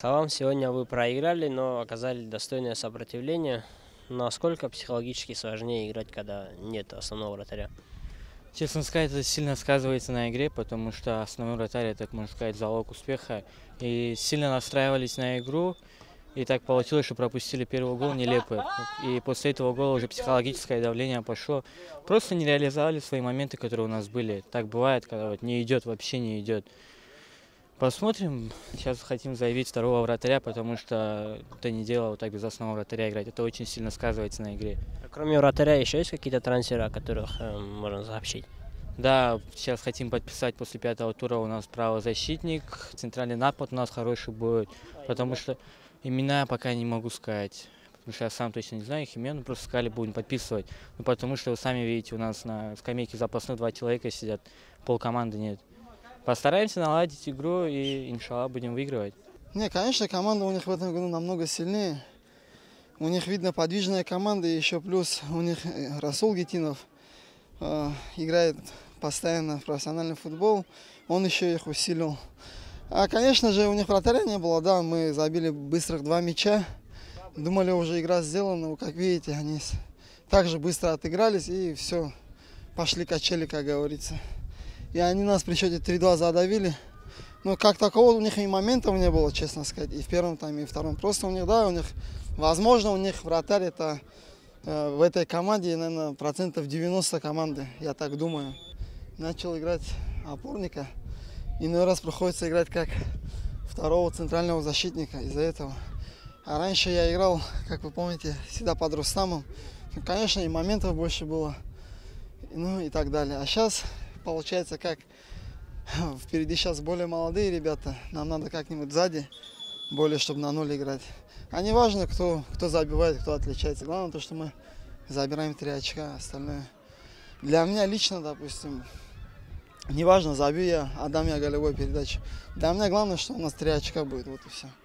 Талам, сегодня вы проиграли, но оказали достойное сопротивление. Насколько психологически сложнее играть, когда нет основного вратаря? Честно сказать, это сильно сказывается на игре, потому что основной вратарь, это, так можно сказать, залог успеха. И сильно настраивались на игру, и так получилось, что пропустили первый гол нелепый. И после этого гола уже психологическое давление пошло. Просто не реализовали свои моменты, которые у нас были. Так бывает, когда вот не идет, вообще не идет. Посмотрим. Сейчас хотим заявить второго вратаря, потому что это не дело вот так без основного вратаря играть. Это очень сильно сказывается на игре. А кроме вратаря еще есть какие-то трансферы, о которых можно сообщить? Да, сейчас хотим подписать после 5-го тура у нас правозащитник. Центральный напад у нас хороший будет, потому что имена пока не могу сказать. Потому что я сам точно не знаю их имен, но просто сказали, будем подписывать. Ну, потому что вы сами видите, у нас на скамейке запасных 2 человека сидят, полкоманды нет. Постараемся наладить игру и, иншаллах, будем выигрывать. Не, конечно, команда у них в этом году намного сильнее. У них, видно, подвижная команда, и еще плюс у них Расул Гетинов играет постоянно в профессиональный футбол. Он еще их усилил. А, конечно же, у них вратаря не было, да, мы забили быстрых 2 мяча. Думали, уже игра сделана, но, как видите, они также быстро отыгрались и все, пошли качели, как говорится. И они нас при счете 3-2 задавили. Но как такого у них и моментов не было, честно сказать, и в первом тайме, и в втором. Просто у них, да, возможно, у них вратарь это в этой команде, наверное, процентов 90 команды, я так думаю. Начал играть опорника, иной раз приходится играть как второго центрального защитника из-за этого. А раньше я играл, как вы помните, всегда под Рустамом. Конечно, и моментов больше было, ну и так далее. А сейчас получается как... Впереди сейчас более молодые ребята. Нам надо как-нибудь сзади более, чтобы на ноль играть. А не важно, кто забивает, кто отличается. Главное то, что мы забираем 3 очка. Остальное. Для меня лично, допустим, не важно, забью я, отдам я голевой передачу. Для меня главное, что у нас 3 очка будет. Вот и все.